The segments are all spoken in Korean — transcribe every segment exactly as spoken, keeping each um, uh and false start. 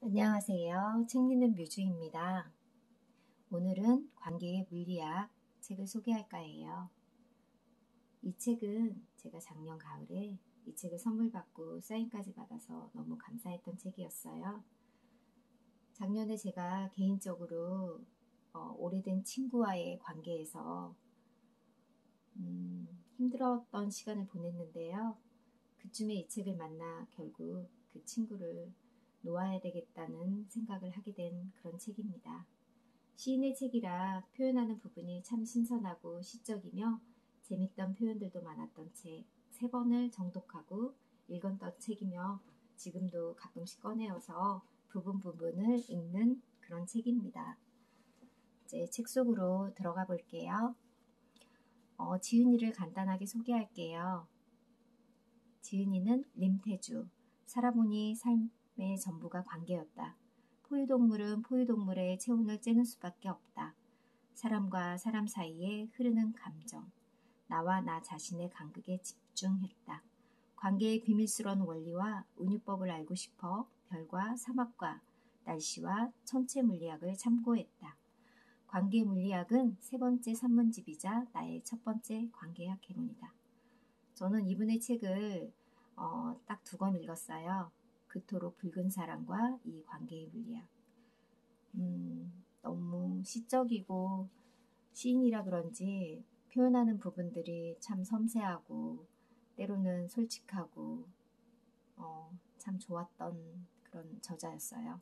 안녕하세요. 책 읽는 뮤즈입니다. 오늘은 관계의 물리학 책을 소개할까 해요. 이 책은 제가 작년 가을에 이 책을 선물 받고 사인까지 받아서 너무 감사했던 책이었어요. 작년에 제가 개인적으로 어, 오래된 친구와의 관계에서 음, 힘들었던 시간을 보냈는데요. 그쯤에 이 책을 만나 결국 그 친구를 놓아야 되겠다는 생각을 하게 된 그런 책입니다. 시인의 책이라 표현하는 부분이 참 신선하고 시적이며 재밌던 표현들도 많았던 책, 세 번을 정독하고 읽었던 책이며 지금도 가끔씩 꺼내어서 부분 부분을 읽는 그런 책입니다. 이제 책 속으로 들어가 볼게요. 어, 지은이를 간단하게 소개할게요. 지은이는 림태주, 살아보니 삶의 전부가 관계였다. 포유동물은 포유동물의 체온을 쬐는 수밖에 없다. 사람과 사람 사이에 흐르는 감정, 나와 나 자신의 간극에 집중했다. 관계의 비밀스러운 원리와 운유법을 알고 싶어 별과 사막과 날씨와 천체 물리학을 참고했다. 관계 물리학은 세 번째 산문집이자 나의 첫 번째 관계학 개론이다. 저는 이분의 책을 어, 딱 두 권 읽었어요. 그토록 붉은 사랑과 이 관계의 물리학. 음, 너무 시적이고 시인이라 그런지 표현하는 부분들이 참 섬세하고 때로는 솔직하고 어, 참 좋았던 그런 저자였어요.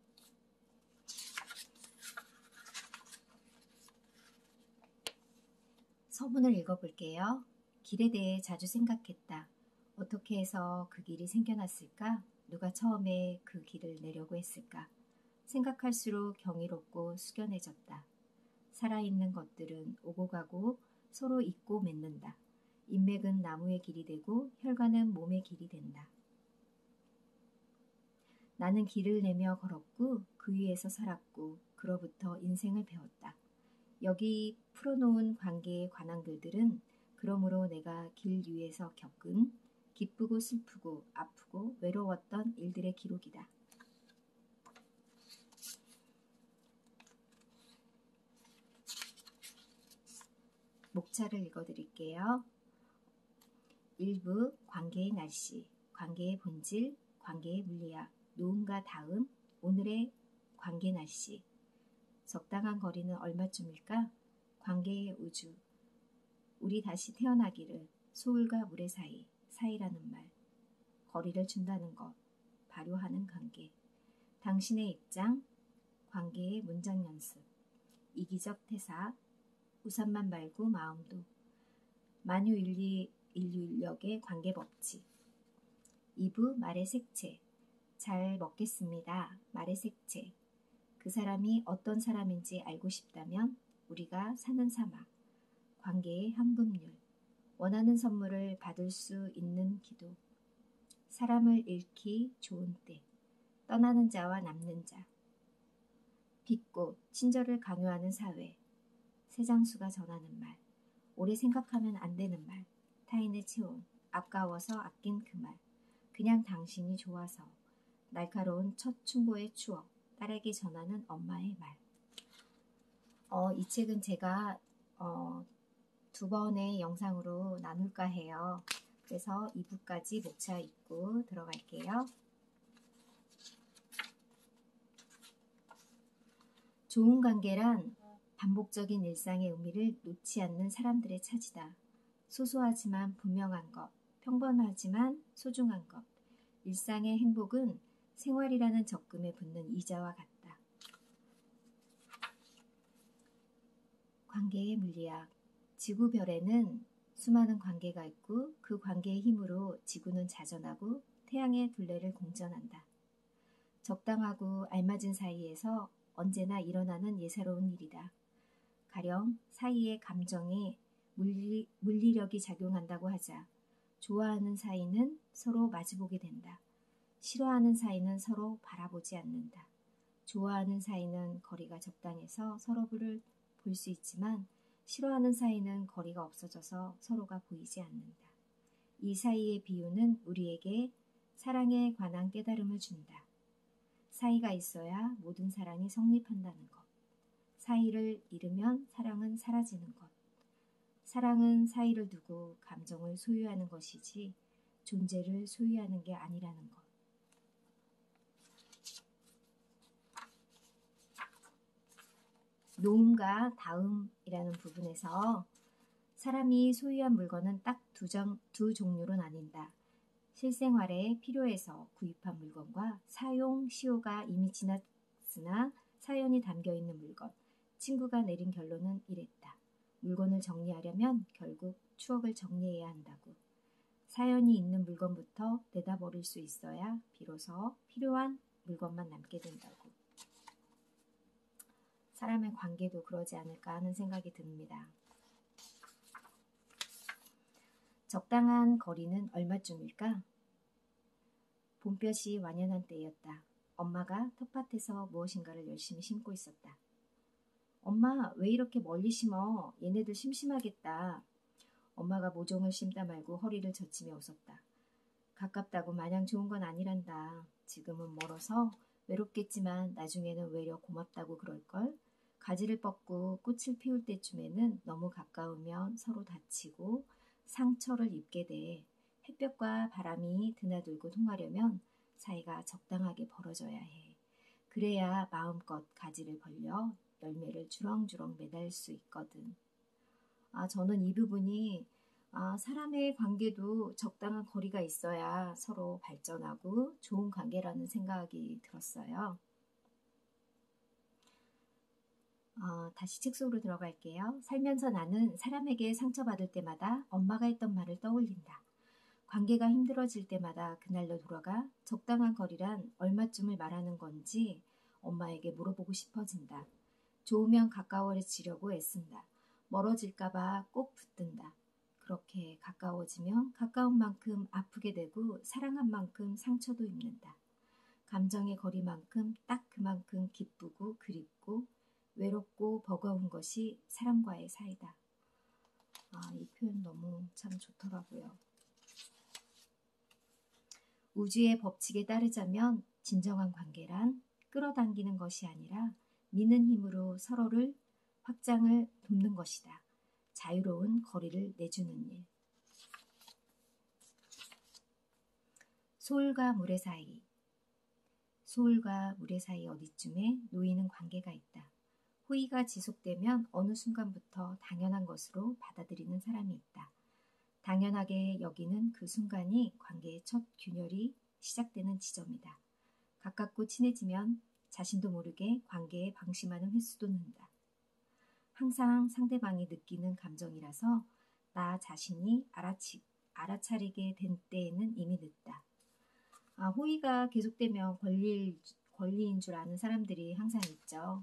서문을 읽어볼게요. 길에 대해 자주 생각했다. 어떻게 해서 그 길이 생겨났을까? 누가 처음에 그 길을 내려고 했을까? 생각할수록 경이롭고 숙연해졌다. 살아있는 것들은 오고 가고 서로 잇고 맺는다. 인맥은 나무의 길이 되고 혈관은 몸의 길이 된다. 나는 길을 내며 걸었고 그 위에서 살았고 그로부터 인생을 배웠다. 여기 풀어놓은 관계에 관한 글들은 그러므로 내가 길 위에서 겪은 기쁘고 슬프고 아프고 외로웠던 일들의 기록이다. 목차를 읽어드릴게요. 일 부 관계의 날씨, 관계의 본질, 관계의 물리학, 노음과 다음, 오늘의 관계 날씨. 적당한 거리는 얼마쯤일까? 관계의 우주, 우리 다시 태어나기를, 소울과 물의 사이, 사이라는 말, 거리를 준다는 것, 발효하는 관계, 당신의 입장, 관계의 문장 연습, 이기적 태사, 우산만 말고 마음도, 만유인류 인류력의 관계 법칙. 이 부 말의 색채. 잘 먹겠습니다. 말의 색채. 그 사람이 어떤 사람인지 알고 싶다면 우리가 사는 사막. 관계의 현금률. 원하는 선물을 받을 수 있는 기도. 사람을 잃기 좋은 때. 떠나는 자와 남는 자. 빛꽃, 친절을 강요하는 사회. 새장수가 전하는 말. 오래 생각하면 안 되는 말. 타인의 체온. 아까워서 아낀 그 말. 그냥 당신이 좋아서. 날카로운 첫 충고의 추억. 딸에게 전하는 엄마의 말. 어, 이 책은 제가 어, 두 번의 영상으로 나눌까 해요. 그래서 이 부까지 목차 읽고 들어갈게요. 좋은 관계란 반복적인 일상의 의미를 놓지 않는 사람들의 차지다. 소소하지만 분명한 것, 평범하지만 소중한 것. 일상의 행복은 생활이라는 적금에 붙는 이자와 같다. 관계의 물리학. 지구별에는 수많은 관계가 있고 그 관계의 힘으로 지구는 자전하고 태양의 둘레를 공전한다. 적당하고 알맞은 사이에서 언제나 일어나는 예사로운 일이다. 가령 사이의 감정에 물리, 물리력이 작용한다고 하자. 좋아하는 사이는 서로 마주보게 된다. 싫어하는 사이는 서로 바라보지 않는다. 좋아하는 사이는 거리가 적당해서 서로를 볼 수 있지만 싫어하는 사이는 거리가 없어져서 서로가 보이지 않는다. 이 사이의 비유는 우리에게 사랑에 관한 깨달음을 준다. 사이가 있어야 모든 사랑이 성립한다는 것. 사이를 잃으면 사랑은 사라지는 것. 사랑은 사이를 두고 감정을 소유하는 것이지 존재를 소유하는 게 아니라는 것. 노음과 다음이라는 부분에서 사람이 소유한 물건은 딱 두 두 종류로 나뉜다. 실생활에 필요해서 구입한 물건과 사용 시효가 이미 지났으나 사연이 담겨있는 물건. 친구가 내린 결론은 이랬다. 물건을 정리하려면 결국 추억을 정리해야 한다고. 사연이 있는 물건부터 내다버릴 수 있어야 비로소 필요한 물건만 남게 된다고. 사람의 관계도 그러지 않을까 하는 생각이 듭니다. 적당한 거리는 얼마쯤일까? 봄볕이 완연한 때였다. 엄마가 텃밭에서 무엇인가를 열심히 심고 있었다. 엄마, 왜 이렇게 멀리 심어? 얘네들 심심하겠다. 엄마가 모종을 심다 말고 허리를 젖히며 웃었다. 가깝다고 마냥 좋은 건 아니란다. 지금은 멀어서 외롭겠지만 나중에는 외려 고맙다고 그럴걸. 가지를 뻗고 꽃을 피울 때쯤에는 너무 가까우면 서로 다치고 상처를 입게 돼. 햇볕과 바람이 드나들고 통하려면 사이가 적당하게 벌어져야 해. 그래야 마음껏 가지를 벌려 열매를 주렁주렁 매달 수 있거든. 아, 저는 이 부분이 아, 사람의 관계도 적당한 거리가 있어야 서로 발전하고 좋은 관계라는 생각이 들었어요. 어, 다시 책 속으로 들어갈게요. 살면서 나는 사람에게 상처받을 때마다 엄마가 했던 말을 떠올린다. 관계가 힘들어질 때마다 그날로 돌아가 적당한 거리란 얼마쯤을 말하는 건지 엄마에게 물어보고 싶어진다. 좋으면 가까워지려고 애쓴다. 멀어질까봐 꼭 붙든다. 그렇게 가까워지면 가까운 만큼 아프게 되고 사랑한 만큼 상처도 입는다. 감정의 거리만큼 딱 그만큼 기쁘고 그립고 외롭고 버거운 것이 사람과의 사이다. 아, 이 표현 너무 참 좋더라고요. 우주의 법칙에 따르자면 진정한 관계란 끌어당기는 것이 아니라 미는 힘으로 서로를 확장을 돕는 것이다. 자유로운 거리를 내주는 일. 소울과 물의 사이. 소울과 물의 사이 어디쯤에 놓이는 관계가 있다. 호의가 지속되면 어느 순간부터 당연한 것으로 받아들이는 사람이 있다. 당연하게 여기는 그 순간이 관계의 첫 균열이 시작되는 지점이다. 가깝고 친해지면 자신도 모르게 관계에 방심하는 횟수도 는다. 항상 상대방이 느끼는 감정이라서 나 자신이 알아치, 알아차리게 된 때에는 이미 늦다. 아, 호의가 계속되면 권리, 권리인 줄 아는 사람들이 항상 있죠.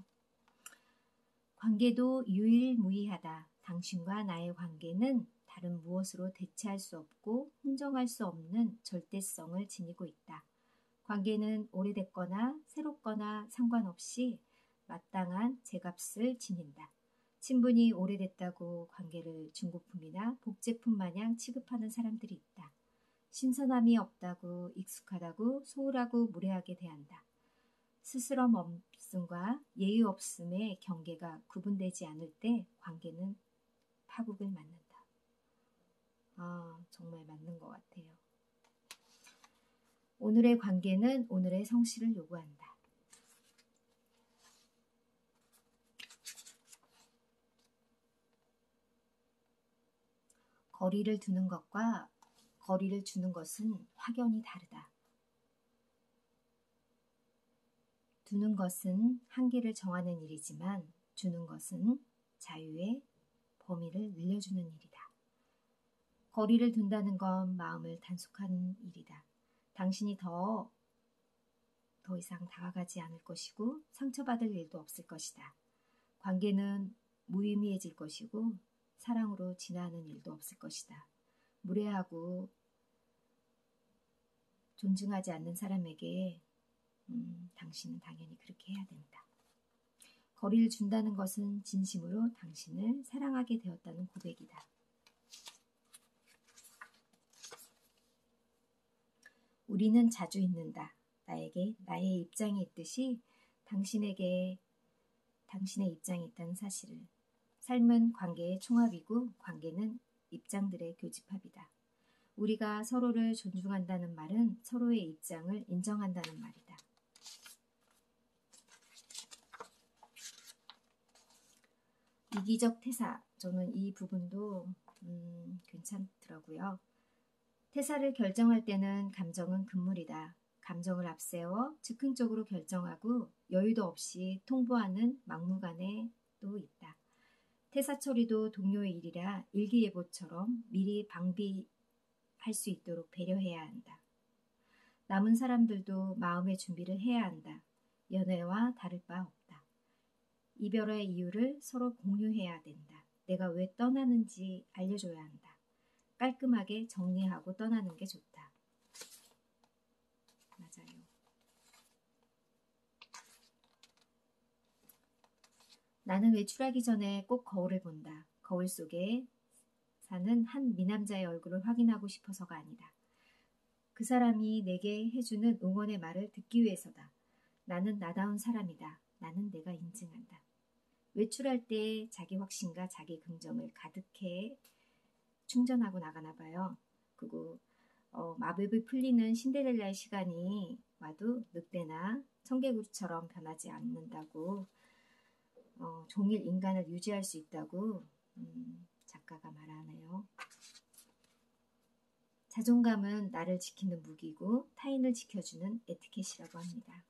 관계도 유일무이하다. 당신과 나의 관계는 다른 무엇으로 대체할 수 없고 흥정할 수 없는 절대성을 지니고 있다. 관계는 오래됐거나 새롭거나 상관없이 마땅한 제값을 지닌다. 친분이 오래됐다고 관계를 중고품이나 복제품 마냥 취급하는 사람들이 있다. 신선함이 없다고 익숙하다고 소홀하고 무례하게 대한다. 스스럼 없음과 예의 없음의 경계가 구분되지 않을 때 관계는 파국을 맞는다. 아, 정말 맞는 것 같아요. 오늘의 관계는 오늘의 성실을 요구한다. 거리를 두는 것과 거리를 주는 것은 확연히 다르다. 두는 것은 한계를 정하는 일이지만 주는 것은 자유의 범위를 늘려주는 일이다. 거리를 둔다는 건 마음을 단속하는 일이다. 당신이 더, 더 이상 다가가지 않을 것이고 상처받을 일도 없을 것이다. 관계는 무의미해질 것이고 사랑으로 진화하는 일도 없을 것이다. 무례하고 존중하지 않는 사람에게 음, 당신은 당연히 그렇게 해야 된다. 거리를 준다는 것은 진심으로 당신을 사랑하게 되었다는 고백이다. 우리는 자주 잊는다. 나에게 나의 입장이 있듯이 당신에게 당신의 입장이 있다는 사실을. 삶은 관계의 총합이고 관계는 입장들의 교집합이다. 우리가 서로를 존중한다는 말은 서로의 입장을 인정한다는 말이다. 이기적 태사. 저는 이 부분도 음, 괜찮더라고요. 태사를 결정할 때는 감정은 금물이다. 감정을 앞세워 즉흥적으로 결정하고 여유도 없이 통보하는 막무가내 또 있다. 태사 처리도 동료의 일이라 일기예보처럼 미리 방비할 수 있도록 배려해야 한다. 남은 사람들도 마음의 준비를 해야 한다. 연애와 다를 바 없다. 이별의 이유를 서로 공유해야 된다. 내가 왜 떠나는지 알려줘야 한다. 깔끔하게 정리하고 떠나는 게 좋다. 맞아요. 나는 외출하기 전에 꼭 거울을 본다. 거울 속에 사는 한 미남자의 얼굴을 확인하고 싶어서가 아니다. 그 사람이 내게 해주는 응원의 말을 듣기 위해서다. 나는 나다운 사람이다. 나는 내가 인증한다. 외출할 때 자기 확신과 자기 긍정을 가득해 충전하고 나가나 봐요. 그리고 어, 마법이 풀리는 신데렐라의 시간이 와도 늑대나 청개구리처럼 변하지 않는다고, 어, 종일 인간을 유지할 수 있다고 음, 작가가 말하네요. 자존감은 나를 지키는 무기고 타인을 지켜주는 에티켓이라고 합니다.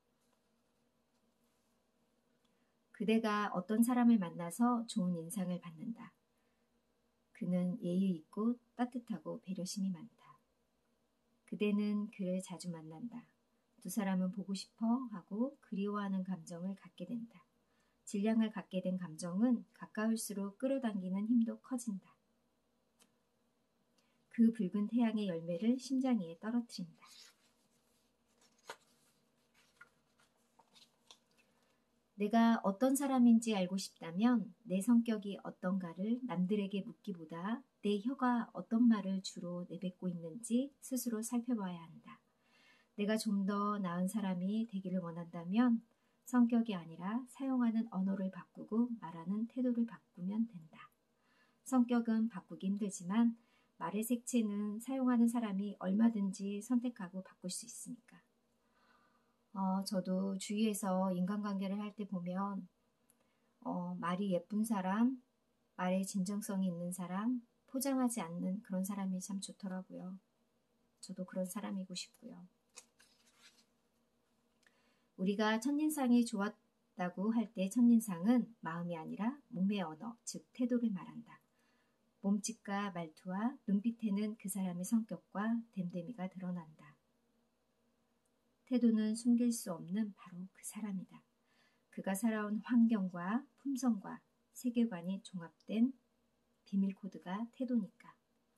그대가 어떤 사람을 만나서 좋은 인상을 받는다. 그는 예의 있고 따뜻하고 배려심이 많다. 그대는 그를 자주 만난다. 두 사람은 보고 싶어 하고 그리워하는 감정을 갖게 된다. 질량을 갖게 된 감정은 가까울수록 끌어당기는 힘도 커진다. 그 붉은 태양의 열매를 심장 위에 떨어뜨린다. 내가 어떤 사람인지 알고 싶다면 내 성격이 어떤가를 남들에게 묻기보다 내 혀가 어떤 말을 주로 내뱉고 있는지 스스로 살펴봐야 한다. 내가 좀 더 나은 사람이 되기를 원한다면 성격이 아니라 사용하는 언어를 바꾸고 말하는 태도를 바꾸면 된다. 성격은 바꾸기 힘들지만 말의 색채는 사용하는 사람이 얼마든지 선택하고 바꿀 수 있으니까. 어, 저도 주위에서 인간관계를 할 때 보면 어, 말이 예쁜 사람, 말에 진정성이 있는 사람, 포장하지 않는 그런 사람이 참 좋더라고요. 저도 그런 사람이고 싶고요. 우리가 첫인상이 좋았다고 할 때 첫인상은 마음이 아니라 몸의 언어, 즉 태도를 말한다. 몸짓과 말투와 눈빛에는 그 사람의 성격과 됨됨이가 드러난다. 태도는 숨길 수 없는 바로 그 사람이다. 그가 살아온 환경과 품성과 세계관이 종합된 비밀 코드가 태도니까.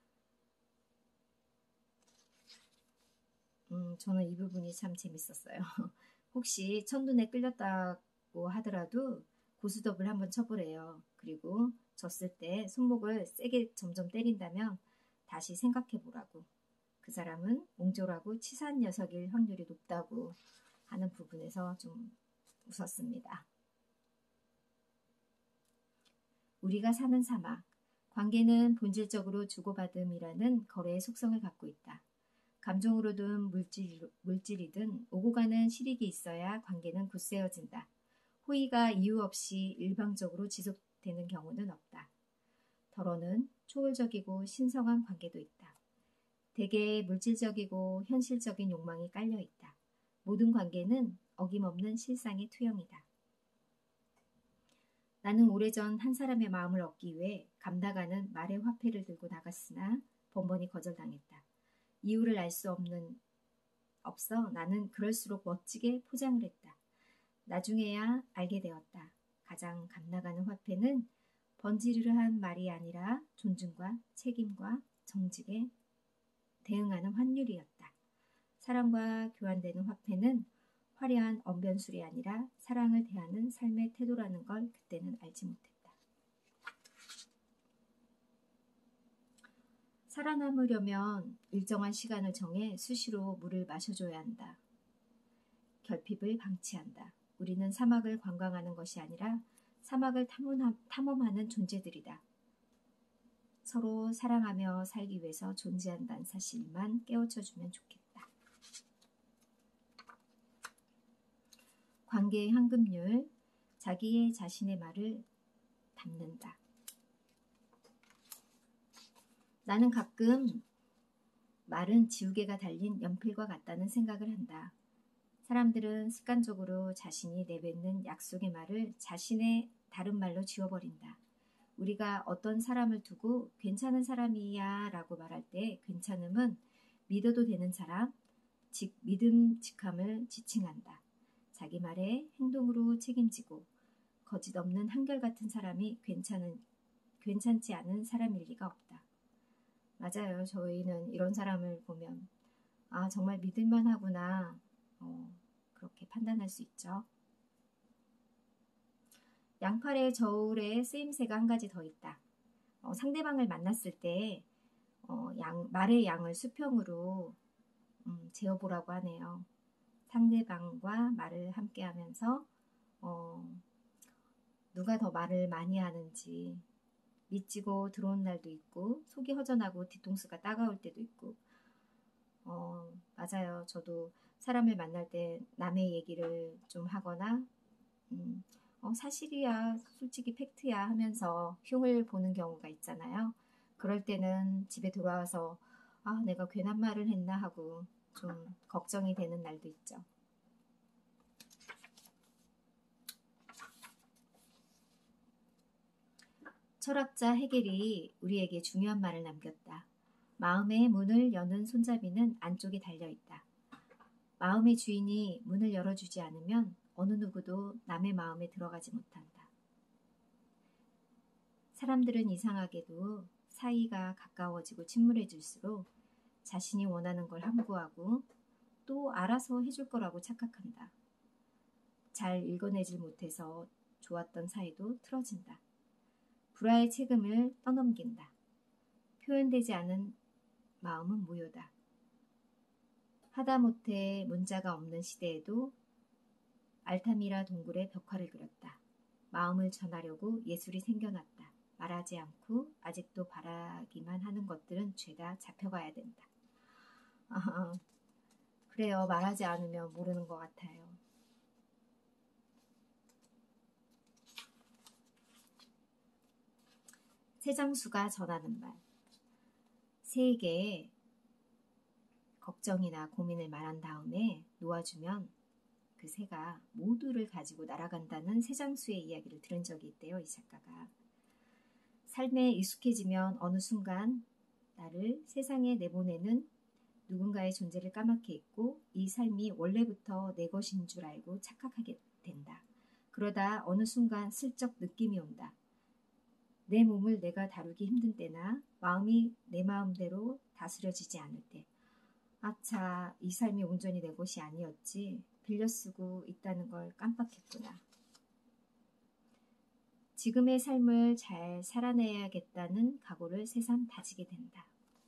음, 저는 이 부분이 참 재밌었어요. 혹시 첫눈에 끌렸다고 하더라도 고스톱을 한번 쳐보래요. 그리고 졌을 때 손목을 세게 점점 때린다면 다시 생각해보라고. 그 사람은 옹졸하고 치사한 녀석일 확률이 높다고 하는 부분에서 좀 웃었습니다. 우리가 사는 사막. 관계는 본질적으로 주고받음이라는 거래의 속성을 갖고 있다. 감정으로든 물질, 물질이든 오고 가는 실익이 있어야 관계는 굳세어진다. 호의가 이유 없이 일방적으로 지속되는 경우는 없다. 더러는 초월적이고 신성한 관계도 있다. 대개 물질적이고 현실적인 욕망이 깔려있다. 모든 관계는 어김없는 실상의 투영이다. 나는 오래전 한 사람의 마음을 얻기 위해 감나가는 말의 화폐를 들고 나갔으나 번번이 거절당했다. 이유를 알 수 없는 없어 나는 그럴수록 멋지게 포장을 했다. 나중에야 알게 되었다. 가장 감나가는 화폐는 번지르르한 말이 아니라 존중과 책임과 정직에 대응하는 환율이었다. 사랑과 교환되는 화폐는 화려한 언변술이 아니라 사랑을 대하는 삶의 태도라는 걸 그때는 알지 못했다. 살아남으려면 일정한 시간을 정해 수시로 물을 마셔줘야 한다. 결핍을 방치한다. 우리는 사막을 관광하는 것이 아니라 사막을 탐험하는 존재들이다. 서로 사랑하며 살기 위해서 존재한다는 사실만 깨우쳐주면 좋겠다. 관계의 황금률, 자기의 자신의 말을 담는다. 나는 가끔 말은 지우개가 달린 연필과 같다는 생각을 한다. 사람들은 습관적으로 자신이 내뱉는 약속의 말을 자신의 다른 말로 지워버린다. 우리가 어떤 사람을 두고 괜찮은 사람이야 라고 말할 때 괜찮음은 믿어도 되는 사람, 즉 믿음직함을 지칭한다. 자기 말에 행동으로 책임지고 거짓 없는 한결같은 사람이 괜찮은, 괜찮지 않은 사람일 리가 없다. 맞아요. 저희는 이런 사람을 보면 아 정말 믿을만 하구나 어, 그렇게 판단할 수 있죠. 양팔의 저울에 쓰임새가 한 가지 더 있다. 어, 상대방을 만났을 때 어, 양, 말의 양을 수평으로 음, 재어보라고 하네요. 상대방과 말을 함께 하면서 어, 누가 더 말을 많이 하는지 미치고 들어온 날도 있고 속이 허전하고 뒤통수가 따가울 때도 있고 어, 맞아요. 저도 사람을 만날 때 남의 얘기를 좀 하거나 음, 어, 사실이야, 솔직히 팩트야 하면서 흉을 보는 경우가 있잖아요. 그럴 때는 집에 돌아와서 아, 내가 괜한 말을 했나 하고 좀 걱정이 되는 날도 있죠. 철학자 헤겔이 우리에게 중요한 말을 남겼다. 마음의 문을 여는 손잡이는 안쪽에 달려있다. 마음의 주인이 문을 열어주지 않으면 어느 누구도 남의 마음에 들어가지 못한다. 사람들은 이상하게도 사이가 가까워지고 친밀해질수록 자신이 원하는 걸 함구하고 또 알아서 해줄 거라고 착각한다. 잘 읽어내질 못해서 좋았던 사이도 틀어진다. 불화의 책임을 떠넘긴다. 표현되지 않은 마음은 무효다. 하다못해 문자가 없는 시대에도 알타미라 동굴에 벽화를 그렸다. 마음을 전하려고 예술이 생겨났다. 말하지 않고 아직도 바라기만 하는 것들은 죄다 잡혀가야 된다. 아, 그래요. 말하지 않으면 모르는 것 같아요. 새장수가 전하는 말. 새에게 걱정이나 고민을 말한 다음에 놓아주면 그 새가 모두를 가지고 날아간다는 새장수의 이야기를 들은 적이 있대요. 이 작가가. 삶에 익숙해지면 어느 순간 나를 세상에 내보내는 누군가의 존재를 까맣게 잊고 이 삶이 원래부터 내 것인 줄 알고 착각하게 된다. 그러다 어느 순간 슬쩍 느낌이 온다. 내 몸을 내가 다루기 힘든 때나 마음이 내 마음대로 다스려지지 않을 때 아차, 이 삶이 온전히 내 것이 아니었지. 빌려 쓰고 있다는 걸 깜빡했구나. 지금의 삶을 잘 살아내야겠다는 각오를 새삼 다지게 된다.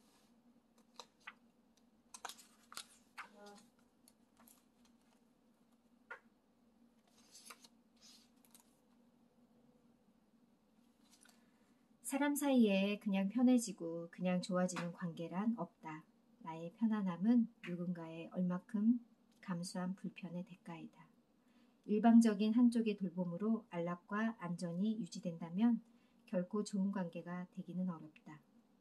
사람 사이에 그냥 편해지고 그냥 좋아지는 관계란 없다. 나의 편안함은 누군가의 얼마큼 감수한 불편의 대가이다. 일방적인 한쪽의 돌봄으로 안락과 안전이 유지된다면 결코 좋은 관계가 되기는 어렵다.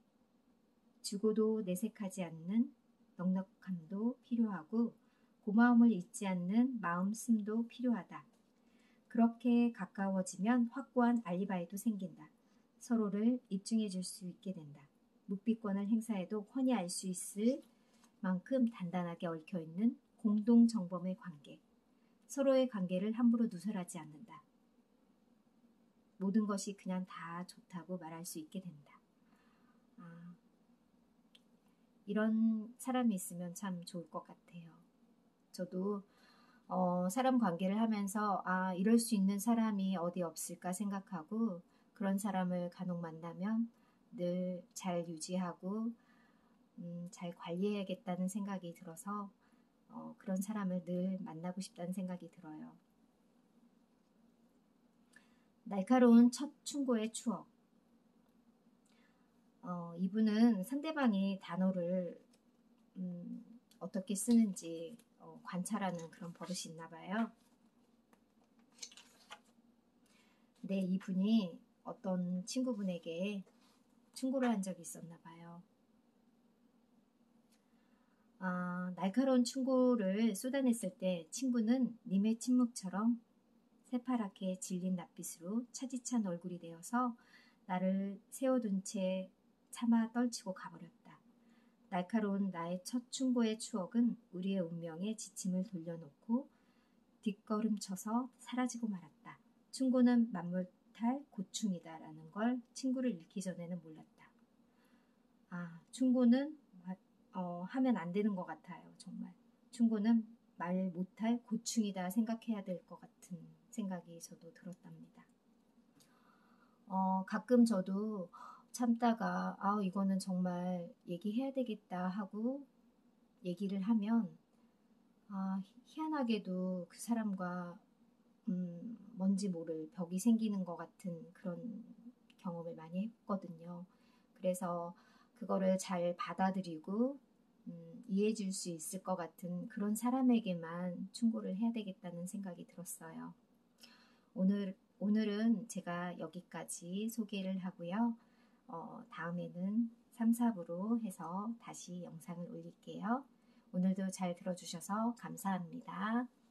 주고도 내색하지 않는 넉넉함도 필요하고 고마움을 잊지 않는 마음씀도 필요하다. 그렇게 가까워지면 확고한 알리바이도 생긴다. 서로를 입증해 줄 수 있게 된다. 묵비권을 행사해도 훤히 알 수 있을 만큼 단단하게 얽혀있는 공동정범의 관계. 서로의 관계를 함부로 누설하지 않는다. 모든 것이 그냥 다 좋다고 말할 수 있게 된다. 아, 이런 사람이 있으면 참 좋을 것 같아요. 저도 어, 사람 관계를 하면서 아, 이럴 수 있는 사람이 어디 없을까 생각하고 그런 사람을 간혹 만나면 늘 잘 유지하고 음, 잘 관리해야겠다는 생각이 들어서 어, 그런 사람을 늘 만나고 싶다는 생각이 들어요. 날카로운 첫 충고의 추억. 어, 이분은 상대방이 단어를 음, 어떻게 쓰는지 어, 관찰하는 그런 버릇이 있나 봐요. 근데 이분이 어떤 친구분에게 충고를 한 적이 있었나 봐요. 아, 날카로운 충고를 쏟아냈을 때 친구는 님의 침묵처럼 새파랗게 질린 낯빛으로 차디찬 얼굴이 되어서 나를 세워둔 채 차마 떨치고 가버렸다. 날카로운 나의 첫 충고의 추억은 우리의 운명에 지침을 돌려놓고 뒷걸음쳐서 사라지고 말았다. 충고는 만물탈 고충이다라는 걸 친구를 잃기 전에는 몰랐다. 아, 충고는 어, 하면 안 되는 것 같아요. 정말. 충고는 말 못할 고충이다 생각해야 될 것 같은 생각이 저도 들었답니다. 어, 가끔 저도 참다가 아, 이거는 정말 얘기해야 되겠다 하고 얘기를 하면 아, 희한하게도 그 사람과 음, 뭔지 모를 벽이 생기는 것 같은 그런 경험을 많이 했거든요. 그래서 그거를 잘 받아들이고 음, 이해해 줄 수 있을 것 같은 그런 사람에게만 충고를 해야 되겠다는 생각이 들었어요. 오늘, 오늘은 제가 여기까지 소개를 하고요. 어, 다음에는 삼, 사 부로 해서 다시 영상을 올릴게요. 오늘도 잘 들어주셔서 감사합니다.